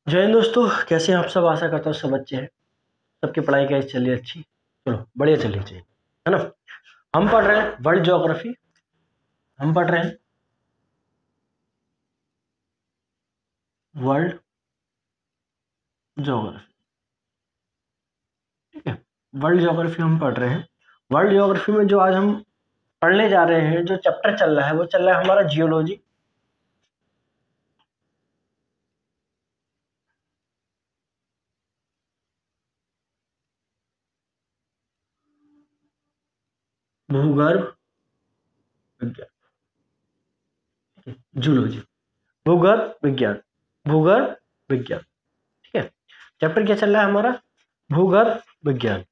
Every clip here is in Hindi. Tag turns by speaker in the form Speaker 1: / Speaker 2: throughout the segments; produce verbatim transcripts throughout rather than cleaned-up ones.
Speaker 1: जय हिंद दोस्तों, कैसे हैं आप सब। आशा करता हूँ सब अच्छे हैं। सबकी पढ़ाई कैसे चल रही है? अच्छी, चलो बढ़िया चलनी चाहिए, है ना। हम पढ़ रहे हैं वर्ल्ड ज्योग्राफी। हम पढ़ रहे हैं वर्ल्ड ज्योग्राफी, ठीक है। वर्ल्ड ज्योग्राफी हम पढ़ रहे हैं। वर्ल्ड ज्योग्राफी में जो आज हम पढ़ने जा रहे हैं, जो चैप्टर चल रहा है वो चल रहा है हमारा जियोलॉजी। भूगर्भ विज्ञान, जूलॉजी, भूगर्भ विज्ञान, भूगर्भ विज्ञान, ठीक है। चैप्टर क्या चल रहा है हमारा? भूगर्भ विज्ञान,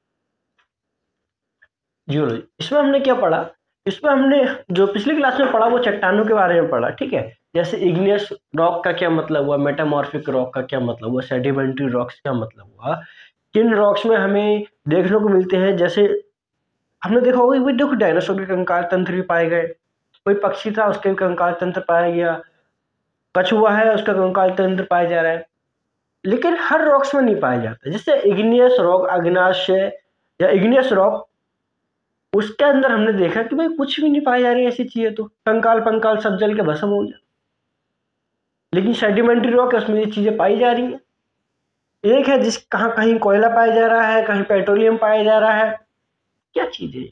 Speaker 1: जियोलॉजी। इसमें हमने क्या पढ़ा? इसमें हमने जो पिछली क्लास में पढ़ा वो चट्टानों के बारे में पढ़ा, ठीक है। जैसे इग्नियस रॉक का क्या मतलब हुआ, मेटामॉर्फिक रॉक का क्या मतलब हुआ, सेडिमेंट्री रॉक्स का मतलब हुआ, किन रॉक्स में हमें देखने को मिलते हैं। जैसे हमने देखा होगा कि देखो डायनासोर के कंकाल तंत्र भी पाए गए, कोई पक्षी था उसके भी कंकाल तंत्र पाया गया, कछुआ है उसका कंकाल तंत्र पाया जा रहा है, लेकिन हर रॉक्स में नहीं पाया जाता। जैसे इग्नियस रॉक, अग्नाशय या इग्नियस रॉक, उसके अंदर हमने देखा कि भाई कुछ भी नहीं पाई जा रही ऐसी चीजें, तो कंकाल पंकाल सब जल के भस्म हो गया। लेकिन सेडिमेंट्री रॉक है, उसमें ये चीजें पाई जा रही हैं। एक है जिस कहाँ कहीं कोयला पाया जा रहा है, कहीं पेट्रोलियम पाया जा रहा है, क्या चीजें।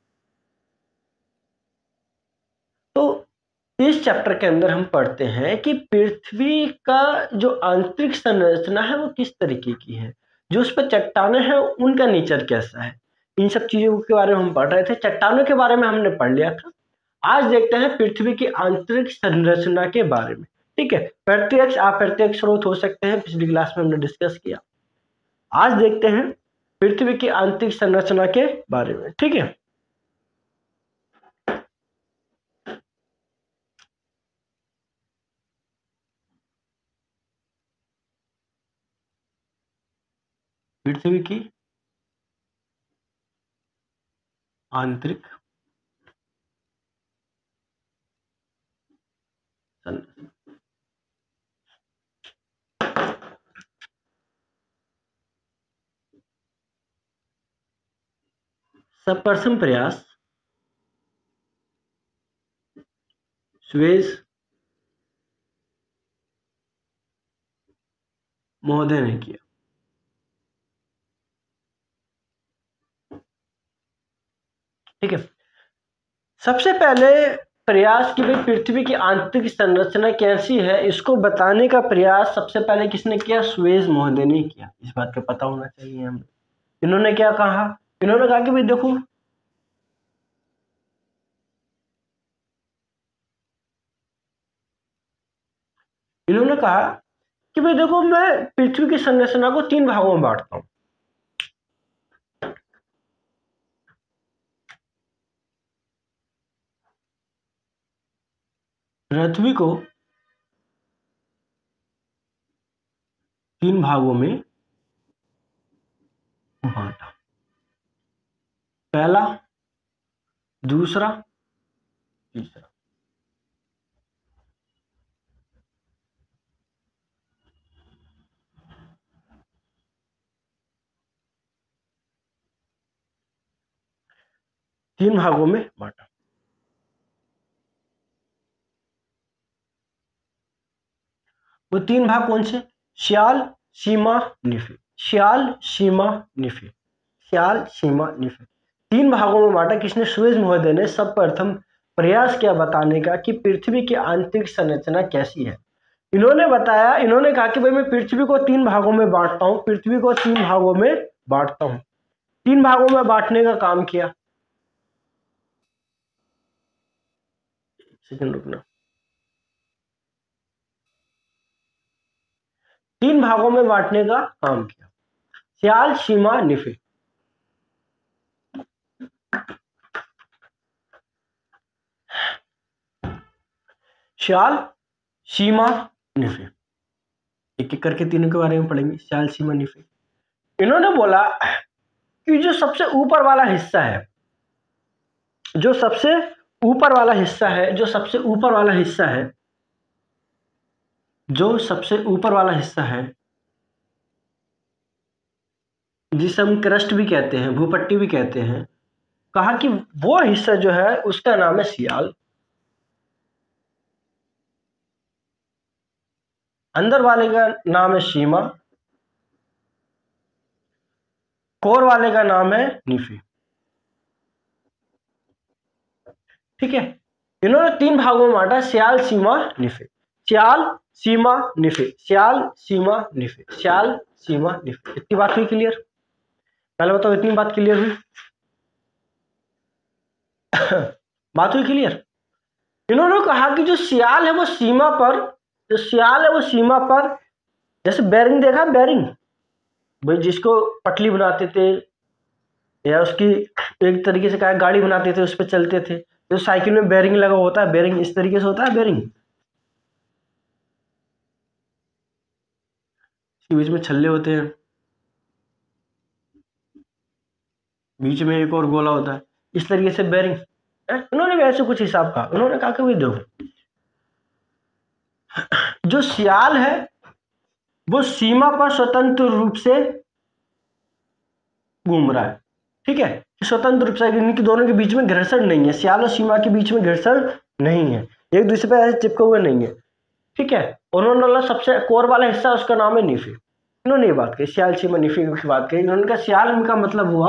Speaker 1: तो इस चैप्टर के अंदर हम पढ़ते हैं कि पृथ्वी का जो आंतरिक संरचना है वो किस तरीके की है, जो उस पर चट्टानें हैं उनका नेचर कैसा है। इन सब चीजों के बारे में हम पढ़ रहे थे। चट्टानों के बारे में हमने पढ़ लिया था। आज देखते हैं पृथ्वी की आंतरिक संरचना के बारे में, ठीक है। प्रत्यक्ष अप्रत्यक्ष स्रोत हो सकते हैं, पिछली क्लास में हमने डिस्कस किया। आज देखते हैं पृथ्वी की आंतरिक संरचना के बारे में, ठीक है। पृथ्वी की आंतरिक संरचना, सर्वप्रथम प्रयास स्वेज महोदय ने किया, ठीक है। सबसे पहले प्रयास कि भाई पृथ्वी की आंतरिक संरचना कैसी है, इसको बताने का प्रयास सबसे पहले किसने किया? स्वेज महोदय ने किया। इस बात का पता होना चाहिए हमें। इन्होंने क्या कहा? इन्होंने कहा कि भाई देखो, इन्होंने कहा कि भाई देखो मैं पृथ्वी की संरचना को तीन भागों में बांटता हूं। पृथ्वी को तीन भागों में बांटा, पहला, दूसरा, तीसरा। तीन भागों में बांटा। वो तीन भाग कौन से? श्याल, सीमा, निफे। श्याल, सीमा, निफे। श्याल, सीमा, निफे, तीन भागों में बांटा। किसने? स्वेज महोदय ने सर्वप्रथम प्रयास किया बताने का कि पृथ्वी की आंतरिक संरचना कैसी है। इन्होंने बताया, इन्होंने कहा कि भाई मैं पृथ्वी को तीन भागों में बांटता हूं, पृथ्वी को तीन भागों में बांटता हूं। तीन भागों में बांटने का काम किया। सेकंड रुकना। तीन भागों में बांटने का काम किया, श्याल, सीमा, निफे। श्याल, सीमा, निफे, एक एक करके तीनों के बारे में पढ़ेंगे। श्याल, सीमा, निफे। इन्होंने बोला कि जो सबसे ऊपर वाला हिस्सा है, जो सबसे ऊपर वाला हिस्सा है, जो सबसे ऊपर वाला हिस्सा है, जो सबसे ऊपर वाला हिस्सा है जिसे हम क्रस्ट भी कहते हैं, भूपट्टी भी कहते हैं, कहा कि वो हिस्सा जो है उसका नाम है सियाल। अंदर वाले का नाम है सीमा, कोर वाले का नाम है निफे। ठीक है, इन्होंने तीन भागों में बांटा, सियाल, सीमा, निफे। सियाल, सीमा, निफे, सियाल, सीमा, निफे, सियाल, सीमा, निफे। इतनी बात हुई क्लियर? पहले बताओ, इतनी बात क्लियर हुई? बात हुई क्लियर? इन्होंने कहा कि जो सियाल है वो सीमा पर, जो सियाल है वो सीमा पर, जैसे बेरिंग देखा, बेरिंग भाई जिसको पटली बनाते थे या उसकी एक तरीके से कहा गाड़ी बनाते थे, उस पर चलते थे, जो साइकिल में बेरिंग लगा होता है, बेरिंग इस तरीके से होता है बेरिंग, इसके बीच में छल्ले होते हैं, बीच में एक और गोला होता है, इस तरीके से बेरिंग। उन्होंने भी ऐसे कुछ हिसाब कहा। उन्होंने कहा कि भाई देखो, जो सियाल है वो सीमा पर स्वतंत्र रूप से घूम रहा है। ठीक है, स्वतंत्र रूप से, इनके दोनों के बीच में घर्षण नहीं है, सियाल और सीमा के बीच में घर्षण नहीं है, एक दूसरे पर ऐसे चिपके हुए नहीं है। ठीक है, उन्होंने बोला सबसे कोर वाला हिस्सा उसका नाम है निफे। इन्होंने ये बात कही, सियाल, सीमा, निफे की बात कही। इन्होंने कहा सियाल का मतलब हुआ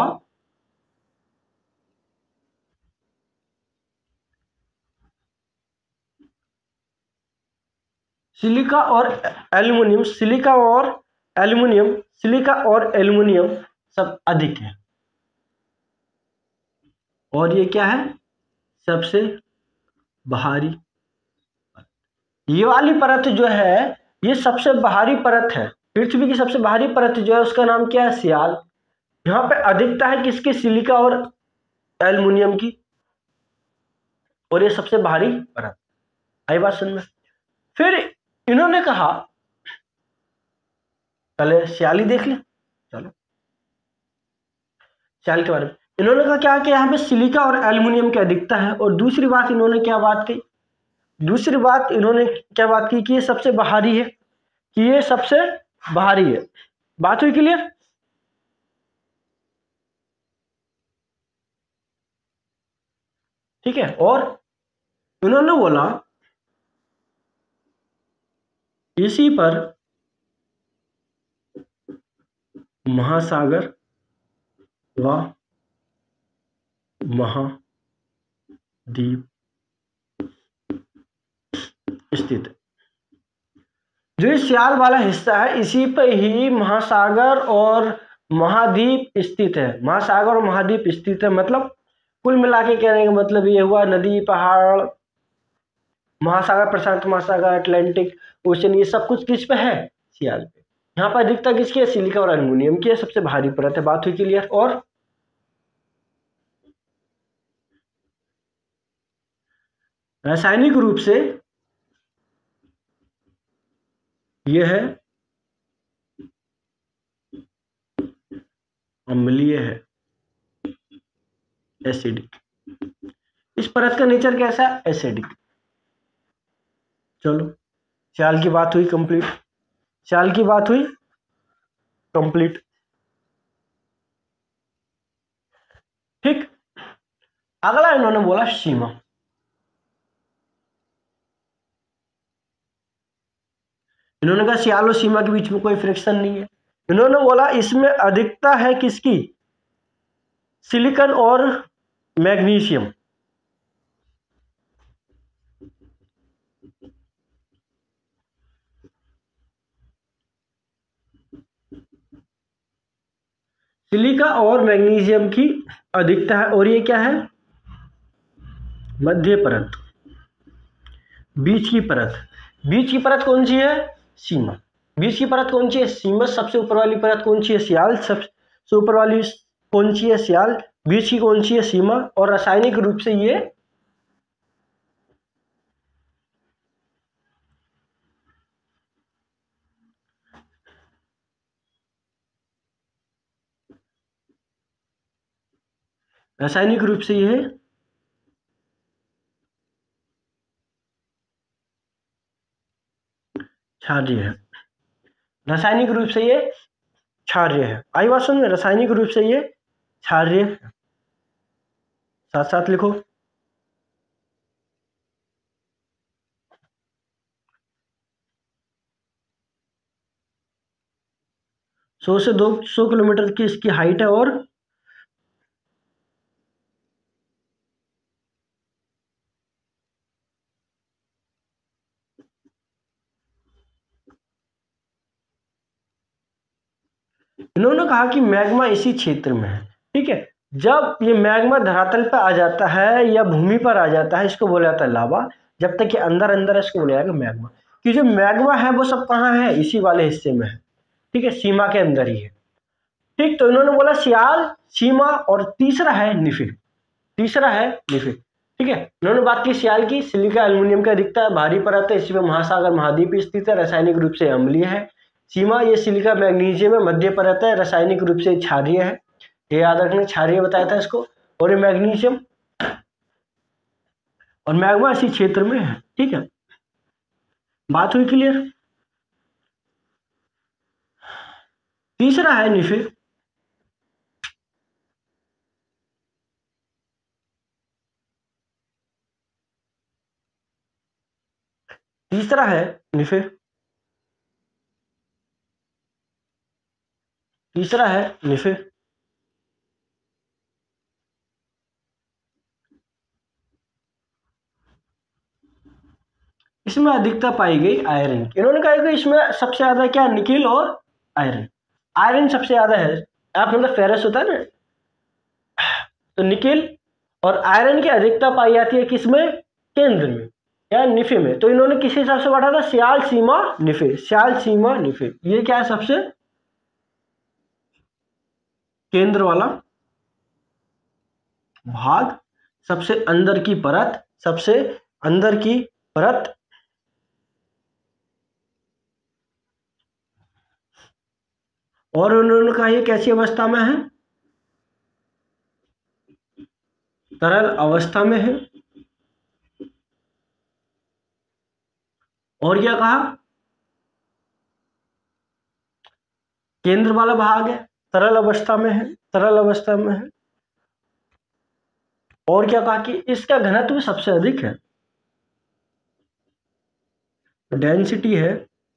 Speaker 1: सिलिका और एल्युमिनियम, सिलिका और एल्युमिनियम, सिलिका और एल्युमिनियम सब अधिक है, और ये क्या है, सबसे बाहरी, ये वाली परत जो है ये सबसे बाहरी परत है, पृथ्वी की सबसे बाहरी परत जो है उसका नाम क्या है, सियाल। यहाँ पे अधिकता है किसकी, सिलिका और एल्युमिनियम की, और ये सबसे बाहरी परत। आई बात सुन में? फिर इन्होंने कहा पहले सियाली देख ले, चलो सियाल के बारे में। इन्होंने कहा क्या कि यहाँ पे सिलिका और एल्युमिनियम की अधिकता है, और दूसरी बात इन्होंने क्या बात की, दूसरी बात इन्होंने क्या बात की कि ये सबसे बाहरी है, कि ये सबसे बाहरी है। बात हुई क्लियर? ठीक है, और उन्होंने बोला इसी पर महासागर व महाद्वीप स्थित है। जो ये सियाल वाला हिस्सा है इसी पे ही महासागर और महाद्वीप स्थित है, महासागर और महाद्वीप स्थित है। मतलब कुल मिला के कहने का मतलब ये हुआ, नदी, पहाड़, महासागर, प्रशांत महासागर, अटलांटिक ओशन, ये सब कुछ किस पे है, सियाल पे। यहाँ पर अधिकता किसकी है, सिलिका और एल्युमिनियम की है, सबसे भारी परत है। बात हुई क्लियर? और रासायनिक रूप से यह है अम्लीय है, एसिडिक। इस परत का नेचर कैसा है, एसिडिक। चलो, सियाल की बात हुई कंप्लीट, सियाल की बात हुई कंप्लीट। ठीक, अगला इन्होंने बोला सीमा। इन्होंने कहा सियाल और सीमा के बीच में कोई फ्रिक्शन नहीं है। इन्होंने बोला इसमें अधिकता है किसकी, सिलिकॉन और मैग्नीशियम। सिलिका और मैग्नीशियम की अधिकता है, और ये क्या है, मध्य परत, बीच की परत। बीच की परत कौन सी है, सीमा। बीच की परत कौन सी है, सीमा। सबसे ऊपर वाली परत कौन सी है, सियाल। सबसे ऊपर वाली कौन सी है, सियाल। बीच की कौन सी है, सीमा। और रासायनिक रूप से ये रासायनिक रूप से ये क्षारीय है, रासायनिक रूप से ये क्षारीय है। आई बात समझ में, रासायनिक रूप से ये क्षारीय है। साथ साथ लिखो। सौ से दो सौ किलोमीटर की इसकी हाइट है और इन्होंने कहा कि मैग्मा इसी क्षेत्र में है। ठीक है, जब ये मैग्मा धरातल पर आ जाता है या भूमि पर आ जाता है इसको बोला जाता है लावा। जब तक ये अंदर अंदर है इसको बोला जाएगा मैग्मा। कि जो मैग्मा है वो सब कहाँ है, इसी वाले हिस्से में है। ठीक है, सीमा के अंदर ही है। ठीक, तो इन्होंने बोला सियाल, सीमा, और तीसरा है निफिर। तीसरा है निफिर। ठीक है, इन्होंने बात की सियाल की, सिलिका एल्युमिनियम का अधिकता है, भारी परत है, इसी पे महासागर महाद्वीप स्थित है, रासायनिक रूप से अम्लीय है। सीमा, ये सिलिका मैग्नीशियम है, मध्य परत है, रासायनिक रूप से क्षारीय है। ये याद रखना, क्षारीय बताया था इसको। और ये मैग्नीशियम और मैग्मा इसी क्षेत्र में है। ठीक है, बात हुई क्लियर। तीसरा है निफिर। तीसरा है निफिर। तीसरा है निफिर। इसमें अधिकता पाई गई आयरन की। इन्होंने कहा कि इसमें सबसे ज्यादा क्या, निकिल और आयरन। आयरन सबसे ज्यादा है। आप मतलब फेरस होता है ना, तो निकिल और आयरन की अधिकता पाई जाती है किसमें, केंद्र में या निफे में। तो इन्होंने किस हिसाब से बांटा था, सियाल, सीमा, निफे। सियाल, सीमा, निफे, ये क्या है, सबसे केंद्र वाला भाग, सबसे अंदर की परत, सबसे अंदर की परत, और उन्होंने कहा ये कैसी अवस्था में है, तरल अवस्था में है। और क्या कहा, केंद्र वाला भाग है, तरल अवस्था में है, तरल अवस्था में है। और क्या कहा कि इसका घनत्व सबसे अधिक है, डेंसिटी है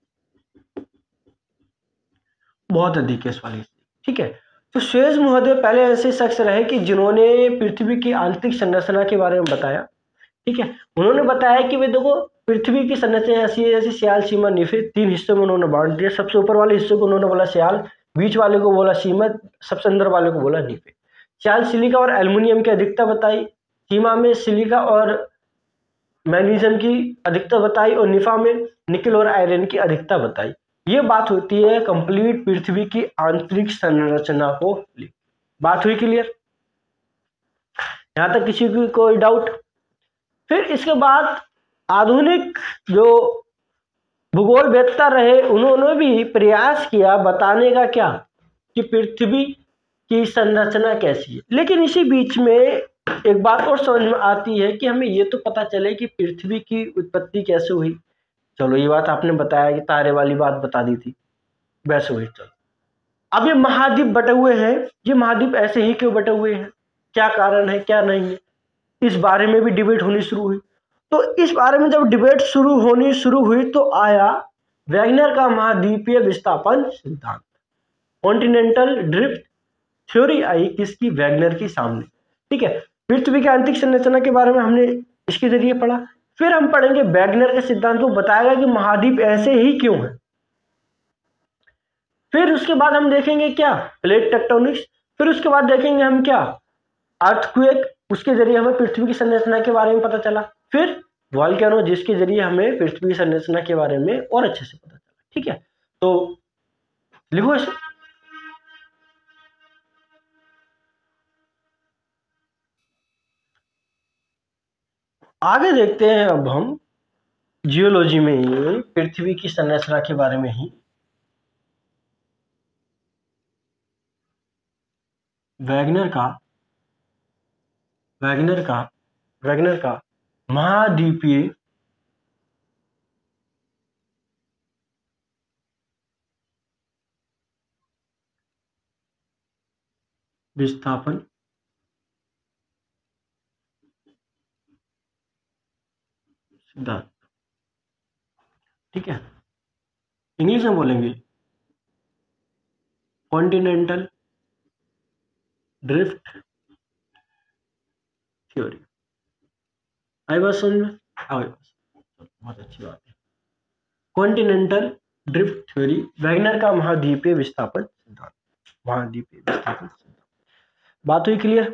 Speaker 1: बहुत अधिक है इस वाली। ठीक है, तो स्वेज महोदय पहले ऐसे शख्स रहे कि जिन्होंने पृथ्वी की आंतरिक संरचना के बारे में बताया। ठीक है, उन्होंने बताया कि वे देखो पृथ्वी की संरचना ऐसी है जैसे सियाल, सीमा, निफे, तीन हिस्सों में उन्होंने बांट दिया। सबसे ऊपर वाले हिस्से को उन्होंने बोला सियाल, बीच वाले को बोला सीमा, सबसे अंदर वाले को बोला निफे। सियाल सिलिका और एल्युमिनियम की अधिकता बताई, सीमा में सिलिका और मैग्नीशियम की अधिकता बताई, और निफा में निकल और आयरन की अधिकता बताई। ये बात होती है कंप्लीट पृथ्वी की आंतरिक संरचना को लेकर। बात हुई क्लियर, यहां तक किसी की कोई डाउट। फिर इसके बाद आधुनिक जो भूगोल वेत्ता रहे उन्होंने भी प्रयास किया बताने का क्या, कि पृथ्वी की संरचना कैसी है। लेकिन इसी बीच में एक बात और समझ में आती है कि हमें ये तो पता चले कि पृथ्वी की उत्पत्ति कैसे हुई। चलो ये बात आपने बताया कि तारे वाली बात बता दी थी, वैसे हुई। चलो अब ये महाद्वीप बटे हुए हैं, ये महाद्वीप ऐसे ही क्यों बटे हुए हैं, क्या कारण है क्या नहीं है, इस बारे में भी डिबेट होनी शुरू हुई। तो इस बारे में जब डिबेट शुरू होनी शुरू हुई तो आया वैगनर का महाद्वीपीय विस्थापन सिद्धांत, कॉन्टिनेंटल ड्रिफ्ट थ्योरी आई किसकी, वैगनर की सामने। ठीक है, पृथ्वी की आंतरिक संरचना के बारे में हमने इसके जरिए पढ़ा। फिर हम पढ़ेंगे वैगनर के सिद्धांत को बताएगा कि महाद्वीप ऐसे ही क्यों है। फिर उसके बाद हम देखेंगे क्या, प्लेट टेक्टोनिक्स। फिर उसके बाद देखेंगे हम क्या, अर्थक्वेक, उसके जरिए हमें पृथ्वी की संरचना के बारे में पता चला। फिर वॉल्केनो, जिसके जरिए हमें पृथ्वी की संरचना के बारे में और अच्छे से पता चला। ठीक है, तो लिखो इसे। आगे देखते हैं अब हम जियोलॉजी में ही पृथ्वी की संरचना के बारे में ही। वैगनर का वैगनर का वैगनर का महाद्वीपीय विस्थापन सिद्धांत, ठीक है। इंग्लिश में बोलेंगे कॉन्टिनेंटल ड्रिफ्ट थ्योरी। आई बात समझ में? आई बात, बहुत अच्छी बात है। कॉन्टिनेंटल ड्रिफ्ट थ्योरी, वैगनर का महाद्वीपीय विस्थापन सिद्धांत, महाद्वीपीय विस्थापन सिद्धांत। बात हुई क्लियर?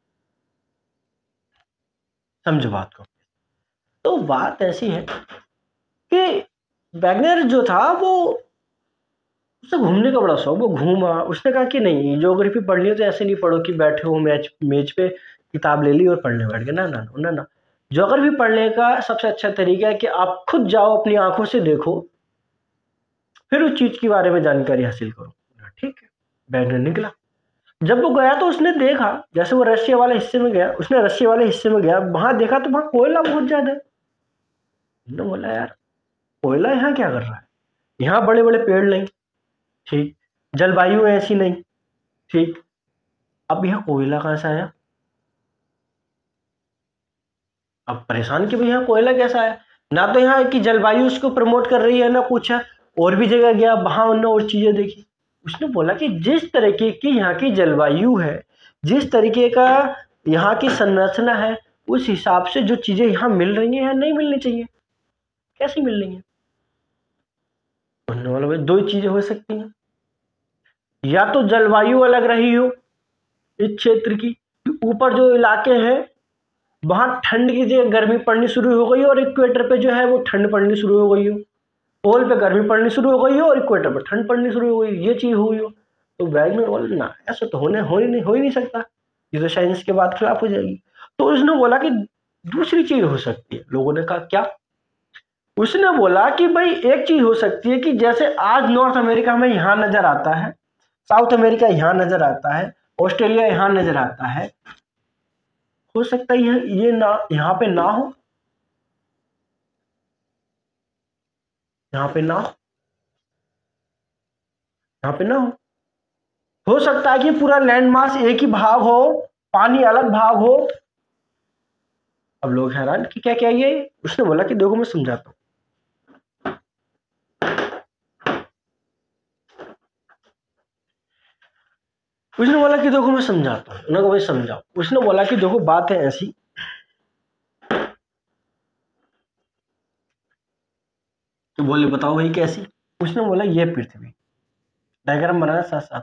Speaker 1: समझो बात को। तो बात ऐसी है कि वैगनर जो था वो, उसे घूमने का बड़ा शौक, वो घूमा, उसने कहा कि नहीं ज्योग्राफी पढ़नी है तो ऐसे नहीं पढ़ो कि बैठे हो मैच मेज पे किताब ले ली और पढ़ने बैठ गए, ना ना ना ना। ज्योग्राफी पढ़ने का सबसे अच्छा तरीका है कि आप खुद जाओ, अपनी आंखों से देखो, फिर उस चीज के बारे में जानकारी हासिल करो, ठीक है। वैगनर निकला, जब वो गया तो उसने देखा, जैसे वो रशिया वाले हिस्से में गया, उसने रशिया वाले हिस्से में गया, वहां देखा तो वहां कोयला बहुत ज्यादा है। उसने बोला यार कोयला यहाँ क्या कर रहा है, यहाँ बड़े बड़े पेड़ नहीं, ठीक, जलवायु ऐसी नहीं, ठीक, अब यहाँ कोयला कहाँ से आया? अब परेशान कि भाई यहाँ कोयला कैसा आया, ना तो यहाँ की जलवायु उसको प्रमोट कर रही है ना कुछ है। और भी जगह गया, वहां उन्होंने और चीजें देखी। उसने बोला कि जिस तरीके की यहाँ की जलवायु है, जिस तरीके का यहाँ की संरचना है, उस हिसाब से जो चीजें यहाँ मिल रही हैं यहाँ नहीं मिलनी चाहिए, कैसी मिल रही है? उन्होंने बोला भाई दो चीजें हो सकती हैं, या तो जलवायु अलग रही हो इस क्षेत्र की, ऊपर जो इलाके हैं वहां ठंड की जगह गर्मी पड़नी शुरू हो गई और इक्वेटर पे जो है वो ठंड पड़नी शुरू हो गई हो, पोल पे गर्मी पड़नी शुरू हो गई हो और इक्वेटर पे ठंड पड़नी शुरू हो गई, ये चीज हुई हो। तो वैगनर बोले ना ऐसा तो होने हो ही नहीं हो ही नहीं सकता, ये तो साइंस के बाद खिलाफ हो जाएगी। तो उसने बोला कि दूसरी चीज हो सकती है। लोगों ने कहा क्या? उसने बोला कि भाई एक चीज हो सकती है कि जैसे आज नॉर्थ अमेरिका में यहाँ नजर आता है, साउथ अमेरिका यहाँ नजर आता है, ऑस्ट्रेलिया यहाँ नजर आता है, हो सकता है ये ना यहाँ पे ना हो, यहाँ पे ना हो, यहाँ पे ना हो हो सकता है कि पूरा लैंड मास एक ही भाग हो, पानी अलग भाग हो। अब लोग हैरान कि क्या क्या ये? उसने बोला कि देखो मैं समझाता हूँ। उसने बोला कि देखो मैं समझाता हूँ। उन्होंने कहा भाई समझाओ। उसने बोला कि देखो बात है ऐसी, तो बोले बताओ भाई कैसी? उसने बोला ये पृथ्वी, डायग्राम बनाना साथ साथ,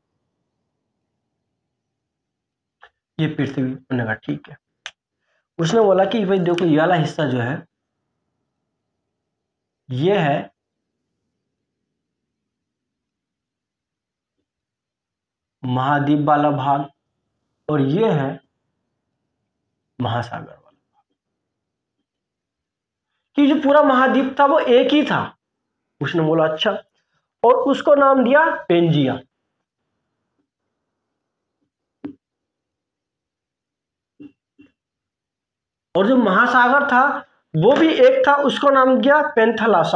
Speaker 1: ये पृथ्वी। उन्होंने कहा ठीक है। उसने बोला कि भाई देखो ये वाला हिस्सा जो है ये है महाद्वीप वाला भाग और ये है महासागर वाला भाग, कि जो पूरा महाद्वीप था वो एक ही था। उसने बोला अच्छा, और उसको नाम दिया पेंजिया। और जो महासागर था वो भी एक था, उसको नाम दिया पेंथलासा।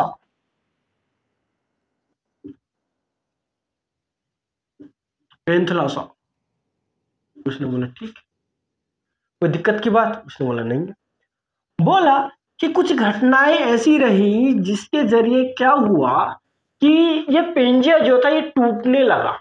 Speaker 1: पेंथलासा। उसने बोला ठीक, कोई दिक्कत की बात? उसने बोला नहीं। बोला कि कुछ घटनाएं ऐसी रही जिसके जरिए क्या हुआ कि ये पेंजिया जो था ये टूटने लगा।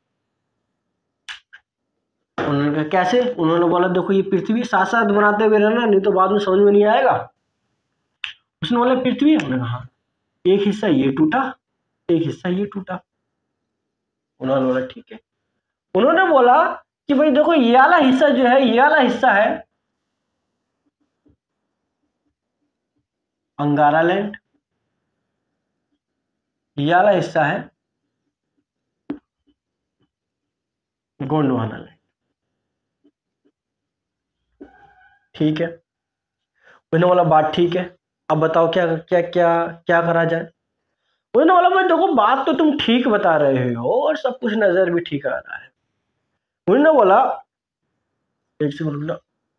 Speaker 1: उन्होंने कहा कैसे? उन्होंने बोला देखो ये पृथ्वी साथ साथ बनाते हुए रहना, नहीं तो बाद में समझ में नहीं आएगा। उसने बोला पृथ्वी? उन्होंने कहा एक हिस्सा ये टूटा, एक हिस्सा ये टूटा। उन्होंने बोला ठीक है। उन्होंने बोला कि भाई देखो ये वाला हिस्सा जो है, ये वाला हिस्सा है अंगारा लैंड, ये वाला हिस्सा है गोंडवाना लैंड, ठीक है। उन्होंने बोला बात ठीक है, अब बताओ क्या क्या क्या क्या करा जाए? उन्होंने बोला भाई देखो बात तो तुम ठीक बता रहे हो और सब कुछ नजर भी ठीक आ रहा है। उन्होंने बोला एक से बोला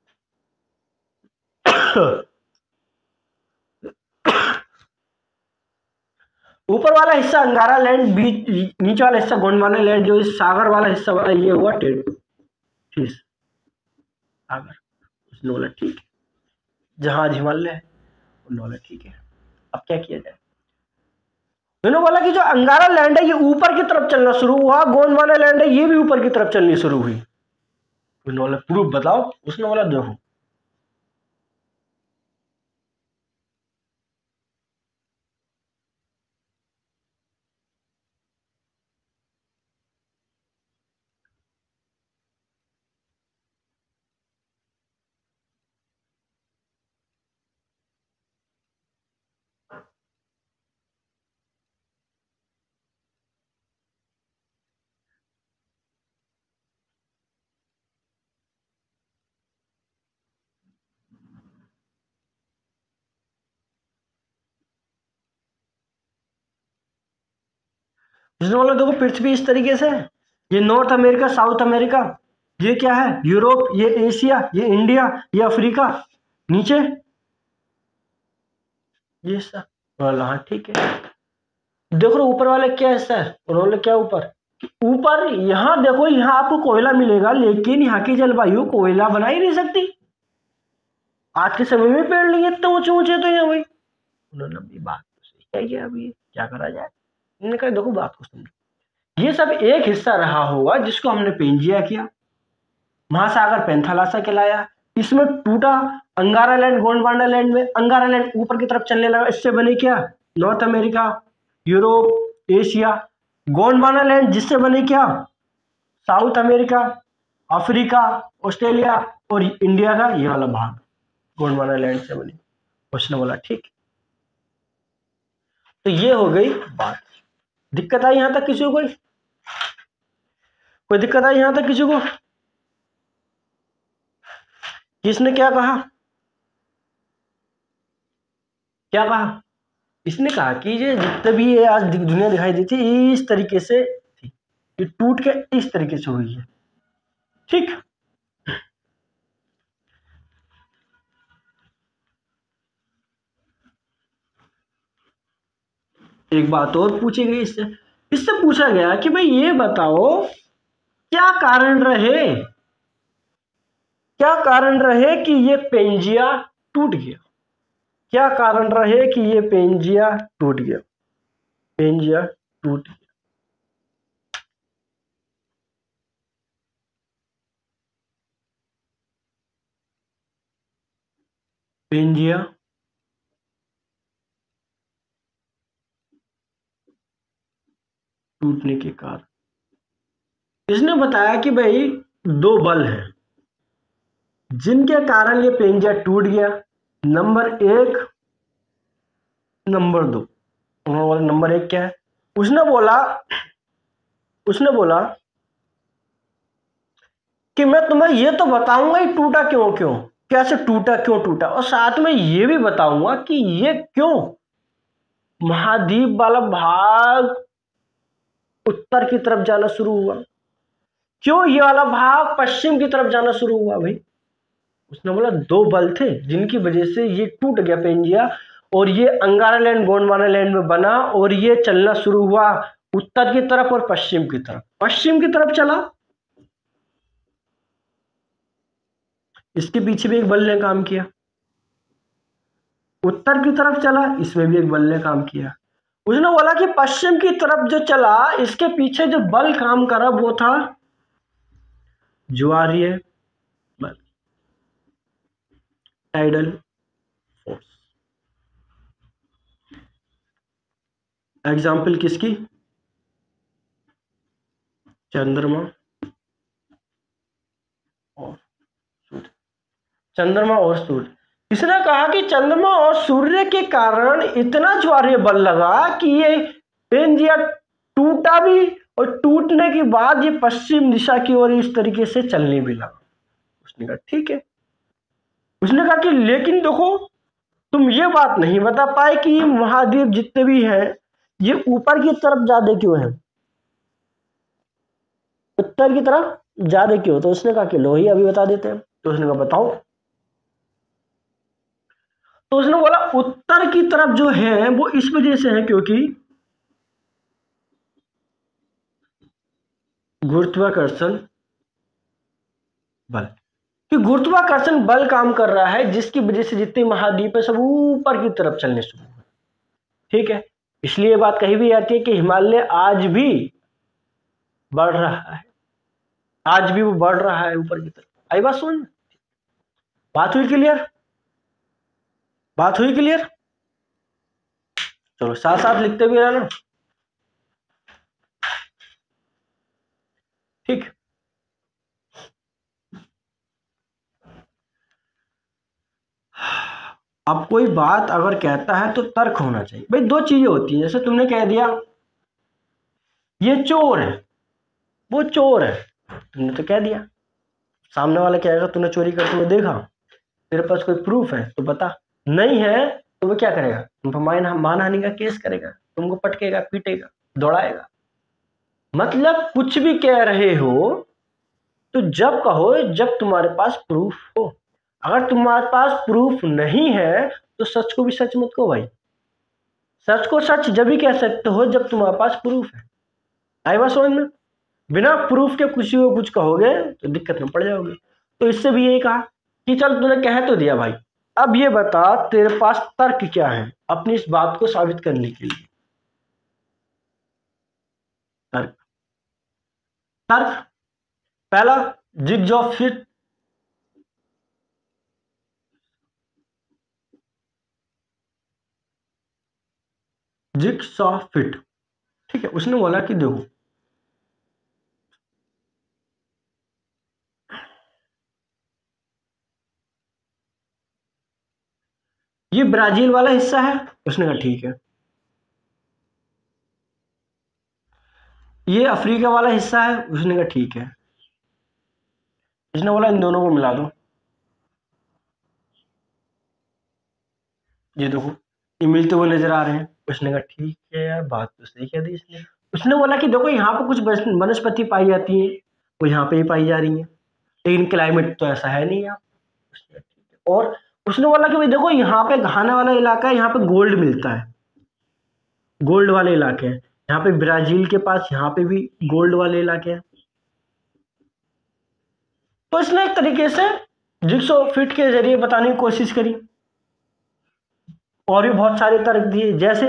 Speaker 1: ऊपर वाला हिस्सा अंगारा लैंड, बीच नीचे वाला हिस्सा गोंडवाना लैंड, जो इस सागर वाला हिस्सा वाला ये हुआ टेढ़। फिर सागर। उसने बोला ठीक है, जहाज हिमालय है। उन्होंने बोला ठीक है, अब क्या किया जाए। उन्होंने बोला कि जो अंगारा लैंड है ये ऊपर की तरफ चलना शुरू हुआ, गोंडवाना लैंड है ये भी ऊपर की तरफ चलनी शुरू हुई। उन्होंने बोला प्रूफ बताओ। उसने बोला देखो, उसने बोला देखो पृथ्वी इस तरीके से है, ये नॉर्थ अमेरिका, साउथ अमेरिका, ये क्या है यूरोप, ये एशिया, ये इंडिया, ये अफ्रीका, नीचे ये सब। बोला हाँ ठीक है। देखो ऊपर वाले क्या हिस्सा है। उन्होंने क्या ऊपर ऊपर यहाँ देखो, यहाँ आपको कोयला मिलेगा, लेकिन यहाँ की जलवायु कोयला बना ही नहीं सकती। आज के समय में पेड़ नहीं इतने ऊंचे ऊंचे तो यहाँ भाई। उन्होंने अपनी बात तो सही किया, अभी क्या करा जाए। उन्होंने कहा देखो बात को समझो, ये सब एक हिस्सा रहा होगा जिसको हमने पेंजिया किया, महासागर पेंथालासा कहलाया, इसमें टूटा अंगारा लैंड, गोंडवाना लैंड में अंगारा लैंड ऊपर की तरफ चलने लगा, इससे बने क्या north America, Europe, Asia. Gondwana land जिससे बने क्या साउथ अमेरिका, अफ्रीका, ऑस्ट्रेलिया और इंडिया का ये वाला भाग गोंडवाना लैंड से बने। उसने बोला ठीक। तो ये हो गई बात। दिक्कत आई यहां तक किसी को? कोई कोई दिक्कत आई यहां तक किसी को? किसने क्या कहा? क्या कहा? इसने कहा कि ये जितने भी ये आज दुनिया दिखाई देती है इस तरीके से थी, ये टूट के इस तरीके से हुई है। ठीक, एक बात और पूछी गई इससे इससे पूछा गया कि भाई ये बताओ क्या कारण रहे, क्या कारण रहे कि ये पेंजिया टूट गया? क्या कारण रहे कि ये पेंजिया टूट गया? पेंजिया टूट गया। पेंजिया टूटने के कारण इसने बताया कि भाई दो बल हैं जिनके कारण ये पेंजिया टूट गया। नंबर एक, नंबर दो। उन्होंने बोला नंबर एक क्या है? उसने बोला उसने बोला कि मैं तुम्हें ये तो बताऊंगा ही टूटा क्यों क्यों कैसे टूटा, क्यों टूटा, और साथ में ये भी बताऊंगा कि ये क्यों महाद्वीप वाला भाग उत्तर की तरफ जाना शुरू हुआ, क्यों ये वाला भाग पश्चिम की तरफ जाना शुरू हुआ भाई। उसने बोला दो बल थे जिनकी वजह से ये टूट गया पेंजिया, और ये अंगारा लैंड गोंडवाना लैंड में बना, और ये चलना शुरू हुआ उत्तर की तरफ और पश्चिम की तरफ। पश्चिम की तरफ चला, इसके पीछे भी एक बल ने काम किया। उत्तर की तरफ चला, इसमें भी एक बल ने काम किया। उसने बोला कि पश्चिम की तरफ जो चला इसके पीछे जो बल काम करा वो था ज्वारीय बल, टाइडल फोर्स। एग्जाम्पल किसकी? चंद्रमा और सूर्य। चंद्रमा और सूर्य। इसने कहा कि चंद्रमा और सूर्य के कारण इतना ज्वारीय बल लगा कि ये पेंजिया टूटा भी, और टूटने के बाद ये पश्चिम दिशा की ओर इस तरीके से चलने भी लगा। उसने कहा ठीक है। उसने कहा कि लेकिन देखो तुम ये बात नहीं बता पाए कि ये महाद्वीप जितने भी हैं ये ऊपर की तरफ ज्यादा क्यों है, उत्तर की तरफ ज्यादा क्यों? तो उसने कहा कि लो ही अभी बता देते हैं। तो उसने कहा बताओ। तो उसने बोला उत्तर की तरफ जो है वो इस वजह से है क्योंकि गुरुत्वाकर्षण बल, कि गुरुत्वाकर्षण बल काम कर रहा है जिसकी वजह से जितने महाद्वीप है सब ऊपर की तरफ चलने शुरू हुए। ठीक है, इसलिए ये बात कही भी जाती है कि हिमालय आज भी बढ़ रहा है, आज भी वो बढ़ रहा है ऊपर की तरफ। आई बात समझ में? बात हुई क्लियर? बात हुई क्लियर? चलो साथ साथ लिखते भी रहना। ठीक, अब कोई बात अगर कहता है तो तर्क होना चाहिए। भाई दो चीजें होती है, जैसे तुमने कह दिया ये चोर है, वो चोर है, तुमने तो कह दिया। सामने वाला कहेगा तूने चोरी करते हुए देखा, तेरे पास कोई प्रूफ है तो बता, नहीं है तो वो क्या करेगा, तुम पर मान मानहानि का केस करेगा, तुमको पटकेगा, पीटेगा, दौड़ाएगा। मतलब कुछ भी कह रहे हो तो जब कहो जब तुम्हारे पास प्रूफ हो। अगर तुम्हारे पास प्रूफ नहीं है तो सच को भी सच मत कहो भाई। सच को सच जब भी कह सकते हो जब तुम्हारे पास प्रूफ है। आई बात समझ में? बिना प्रूफ के कुछ को कुछ कहोगे तो दिक्कत में पड़ जाओगे। तो इससे भी यही कहा कि चल तूने कह तो दिया भाई, अब ये बता तेरे पास तर्क क्या है अपनी इस बात को साबित करने के लिए। तर्क, तर्क पहला जिगजॉ फिट, जिगसॉ फिट। ठीक है, उसने बोला कि देखो ये ब्राजील वाला हिस्सा है, उसने कहा ठीक है। ये अफ्रीका वाला हिस्सा है, उसने कहा ठीक है। इसने बोला इन दोनों को मिला दो, ये देखो ये मिलते हुए नजर आ रहे हैं। उसने कहा ठीक है यार, बात तो सही कह दी इसने। उसने बोला कि देखो यहाँ पे कुछ वनस्पति पाई जाती है, वो यहाँ पे ही पाई जा रही है, लेकिन क्लाइमेट तो ऐसा है नहीं यहाँ। उसने कहा, ठीक है। और उसने बोला कि भाई देखो यहाँ पे घाना वाला इलाका है, यहाँ पे गोल्ड मिलता है, गोल्ड वाले इलाके हैं यहाँ पे, ब्राजील के पास यहाँ पे भी गोल्ड वाले इलाके हैं। तो इसने एक तरीके से जिक्सो फिट के जरिए बताने की कोशिश करी, और भी बहुत सारे तर्क दिए। जैसे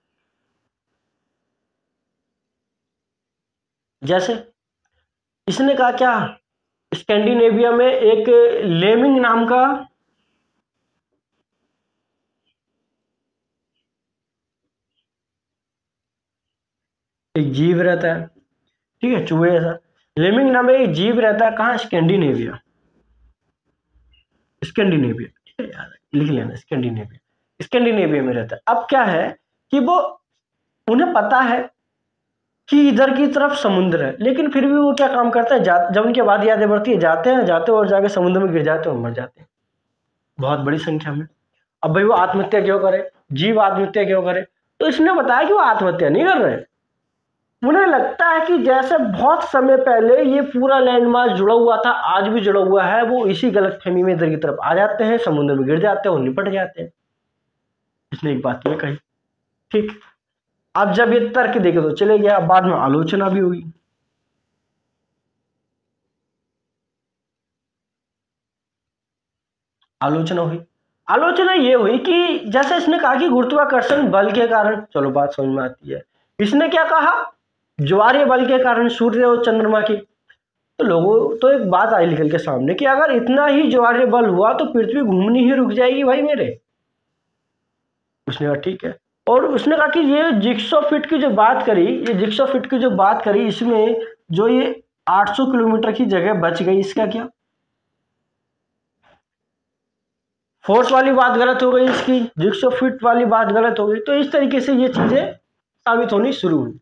Speaker 1: जैसे इसने कहा क्या, स्कैंडिनेविया में एक लेमिंग नाम का एक जीव रहता है, ठीक है, चूहे ऐसा। लेमिंग नाम एक जीव रहता है कहाँ, स्कैंडिनेविया, स्कैंडिनेविया, ठीक है यार लिख लेना, स्कैंडिनेविया, स्कैंडिनेविया में रहता है। अब क्या है कि वो, उन्हें पता है कि इधर की तरफ समुद्र है, लेकिन फिर भी वो क्या काम करता है, जब उनकी आबादी यादें बढ़ती है जाते हैं जाते हैं और जाके समुद्र में गिर जाते हैं और मर जाते हैं बहुत बड़ी संख्या में। अब भाई वो आत्महत्या क्यों करे, जीव आत्महत्या क्यों करे? तो इसने बताया कि वो आत्महत्या नहीं कर रहे, उन्हें लगता है कि जैसे बहुत समय पहले ये पूरा लैंडमार्क जुड़ा हुआ था, आज भी जुड़ा हुआ है, वो इसी गलतफहमी में इधर की तरफ आ जाते हैं, समुद्र में गिर जाते हैं और निपट जाते हैं। इसने एक बात ये कही, ठीक। अब जब ये तर्क देखे तो चले गया, बाद में आलोचना भी हुई। आलोचना हुई, आलोचना ये हुई कि जैसे इसने कहा कि गुरुत्वाकर्षण बल के कारण, चलो बात समझ में आती है। इसने क्या कहा, ज्वारीय बल के कारण सूर्य और चंद्रमा की। तो लोगों तो एक बात आई निकल के सामने कि अगर इतना ही ज्वारीय बल हुआ तो पृथ्वी घूमनी ही रुक जाएगी भाई मेरे। उसने कहा ठीक है, और उसने कहा कि ये जिक्सो फिट की जो बात करी, ये जिक्सो फिट की जो बात करी, इसमें जो ये आठ सौ किलोमीटर की जगह बच गई, इसका क्या, फोर्स वाली बात गलत हो गई, इसकी जिक्सो फिट वाली बात गलत हो गई। तो इस तरीके से ये चीजें साबित होनी शुरू हुई।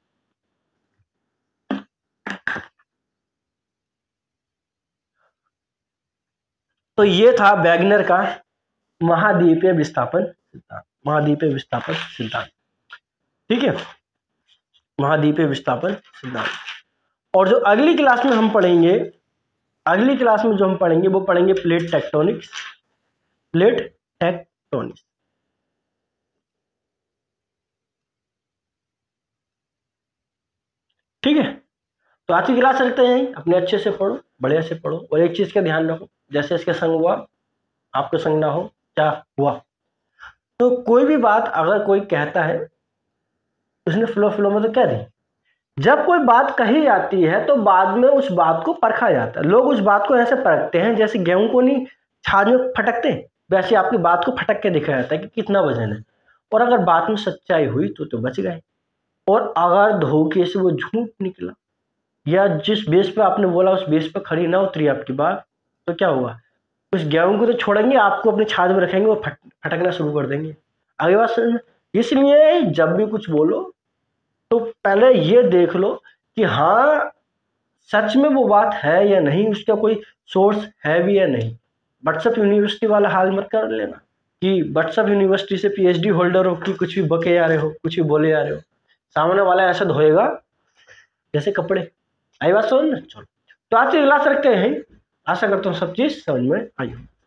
Speaker 1: तो ये था वैगनर का महाद्वीपीय विस्थापन सिद्धांत, महाद्वीपीय विस्थापन सिद्धांत, ठीक है, महाद्वीपीय विस्थापन सिद्धांत। और जो अगली क्लास में हम पढ़ेंगे, अगली क्लास में जो हम पढ़ेंगे वो पढ़ेंगे प्लेट टेक्टोनिक्स, प्लेट टेक्टोनिक्स, ठीक है। तो आज की क्लास रखते हैं यहीं, अपने अच्छे से पढ़ो, बढ़िया से पढ़ो, और एक चीज़ का ध्यान रखो, जैसे इसके संग हुआ आपको संग ना हो, क्या हुआ। तो कोई भी बात अगर कोई कहता है, उसने फ्लो फ्लो में तो कह दी, जब कोई बात कही जाती है तो बाद में उस बात को परखा जाता है। लोग उस बात को ऐसे परखते हैं जैसे गेहूं को नहीं छाछ में फटकते, वैसे आपकी बात को फटक के दिखाया जाता है कि कितना वजन है, और अगर बात में सच्चाई हुई तो तो बच गए, और अगर धोखे से वो झूठ निकला या जिस बेस पे आपने बोला उस बेस पे खड़ी ना उतरी आपकी बात, तो क्या हुआ, उस गेहूं को तो छोड़ेंगे, आपको अपने छाछ में रखेंगे, वो फट फटकना शुरू कर देंगे। आगे बात समझ में? इसलिए जब भी कुछ बोलो तो पहले ये देख लो कि हाँ सच में वो बात है या नहीं, उसका कोई सोर्स है भी या नहीं। व्हाट्सएप यूनिवर्सिटी वाला हाल मत कर लेना कि व्हाट्सएप यूनिवर्सिटी से पीएचडी होल्डर हो कि कुछ भी बके आ रहे हो, कुछ भी बोले आ रहे हो, सामने वाला ऐसा धोएगा जैसे कपड़े। आई बात समझ में? चलो, तो आज की क्लास रखते हैं, आशा करता हूँ सब चीज समझ में आई।